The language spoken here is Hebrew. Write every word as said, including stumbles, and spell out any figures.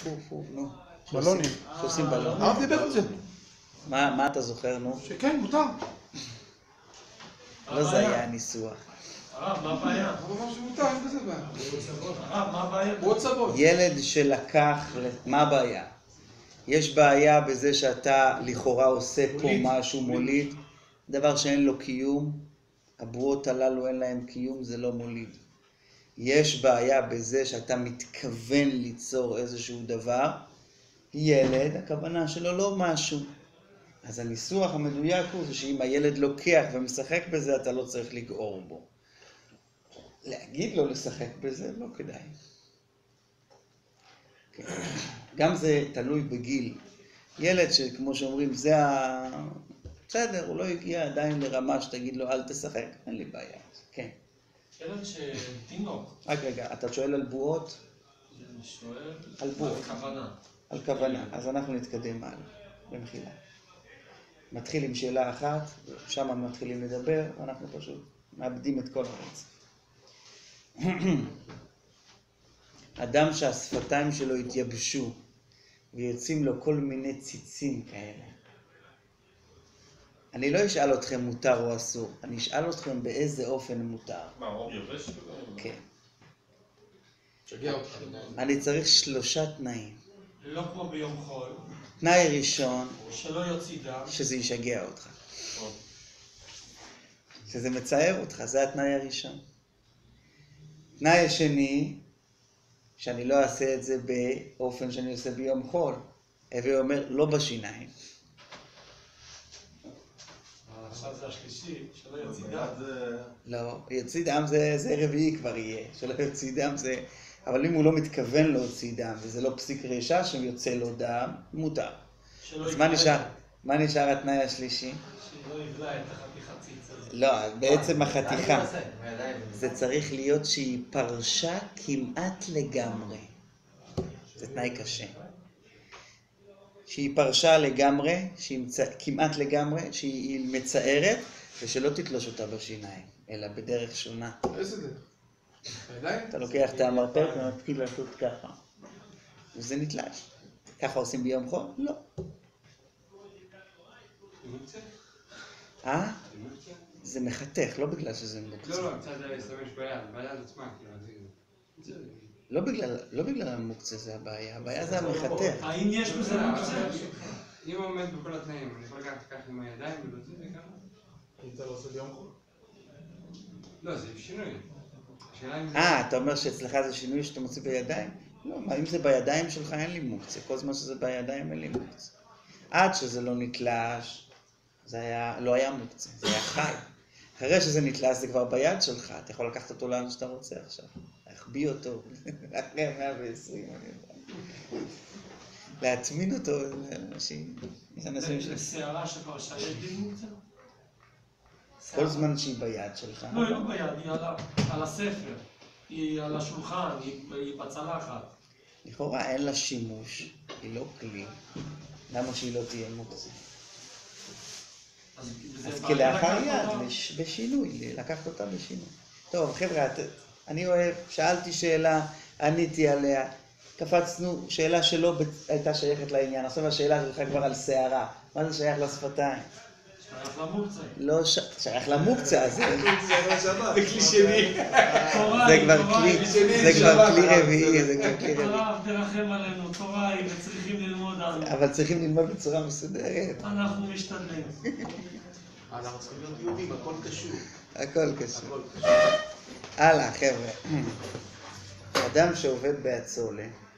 פו, פו, נו. בלונים. שעושים בלונים. הרב דיבר על זה. מה אתה זוכר, נו? שכן, מותר. לא זה היה הניסוח. הרב, מה הבעיה? הוא אמר שמותר, אין בזה בעיה. הרב, מה הבעיה? הוא עוד סבון. ילד שלקח, מה הבעיה? יש בעיה בזה שאתה לכאורה עושה פה משהו מוליד, דבר שאין לו קיום, הבועות הללו אין להם קיום, זה לא מוליד. יש בעיה בזה שאתה מתכוון ליצור איזשהו דבר, ילד, הכוונה שלו לא משהו. אז הניסוח המדויק הוא זה שאם הילד לוקח ומשחק בזה, אתה לא צריך לגעור בו. להגיד לו לשחק בזה, לא כדאי. כן. גם זה תלוי בגיל. ילד שכמו שאומרים, זה ה... בסדר, הוא לא הגיע עדיין לרמה שתגיד לו, אל תשחק, אין לי בעיה. כן. ילד שתינוק. רק רגע, אתה שואל על בועות? אני שואל... על בועות. על כוונה. על כוונה. אז אנחנו נתקדם הלאה, במחילה. מתחיל עם שאלה אחת, שם מתחילים לדבר, ואנחנו פשוט מאבדים את כל הרצף. אדם שהשפתיים שלו התייבשו, ויוצאים לו כל מיני ציצים כאלה. אני לא אשאל אתכם מותר או אסור, אני אשאל אתכם באיזה אופן מותר. מה, אור יבש? כן. שגע אותך. אני צריך שלושה תנאים. לא כמו ביום חול. תנאי ראשון, שלא יוציא דם. שזה ישגע אותך. שזה מצער אותך, זה התנאי הראשון. תנאי השני, שאני לא אעשה את זה באופן שאני עושה ביום חול. הווי אומר, לא בשיניים. עכשיו זה השלישי, שלא יוציא דם. לא, יוציא דם זה, זה רביעי כבר יהיה, שלא יוציא דם זה... אבל אם הוא לא מתכוון להוציא דם, וזה לא פסיק רשע שיוצא לו דם, מותר. אז מה נשאר? מה נשאר התנאי השלישי? שלא יבלע את החתיכת ציץ הזה. לא, בעצם החתיכה. זה צריך להיות שהיא פרשה כמעט לגמרי. זה תנאי קשה. שהיא פרשה לגמרי, שהיא מצ... כמעט לגמרי, שהיא מצערת, ושלא תתלוש אותה בשיניים, אלא בדרך שונה. איזה דרך? בידיים? אתה לוקח את המרפק ומתחיל לעשות ככה. וזה נתלש. ככה עושים ביום חול? לא. אה? זה מחתך, לא בגלל שזה מוקצה. לא, לא, מצד להשתמש ביד, ביד עצמה, כאילו, לא בגלל, לא בגלל המוקצה זה הבעיה, הבעיה זה המחתך. האם יש בזה מוקצה? אם הוא עומד בכל התנאים, אני יכול לקחת ככה עם הידיים ולהוציא את זה ככה? אם אתה לא עושה ביום חול. לא, זה שינוי. אה, אתה אומר שאצלך זה שינוי שאתה מוציא בידיים? לא, מה, אם זה בידיים שלך אין לי מוקצה, כל זמן שזה בידיים אין לי מוקצה. עד שזה לא נתלש, זה היה, לא היה מוקצה, זה היה חי. אחרי שזה נתלש זה כבר ביד שלך, אתה יכול לקחת אותו לאן שאתה רוצה עכשיו. להחביא אותו, אחרי מאה ועשרים, אני יודע. להטמין אותו, לאנשים, יש אנשים ש... זה שערה שפרשה יש לי מוקצה? כל זמן שהיא ביד שלך. לא, היא לא ביד, היא על הספר, היא על השולחן, היא בצלחת. לכאורה אין לה שימוש, היא לא כלי. למה שהיא לא תהיה מוקצה? אז כלאחר יד, בשינוי, לקחת אותה בשינוי. טוב, חבר'ה, אני אוהב, שאלתי שאלה, עניתי עליה, קפצנו, שאלה שלא הייתה שייכת לעניין, עכשיו השאלה שלך כבר על שערה, מה זה שייך לשפתיים? שייך למוקצה. לא שייך למוקצה, זה... זה כלי שני. זה כבר כלי, זה כבר כלי רביעי, זה כבר כלי רביעי. הרב, תרחם עלינו, תורה היא, וצריכים ללמוד עלינו. אבל צריכים ללמוד בצורה מסודרת. אנחנו משתדלים. אנחנו צריכים להיות יהודים, הכל קשור. הכל קשור. הכל קשור. הלאה, חבר'ה. אדם שעובד באצולה,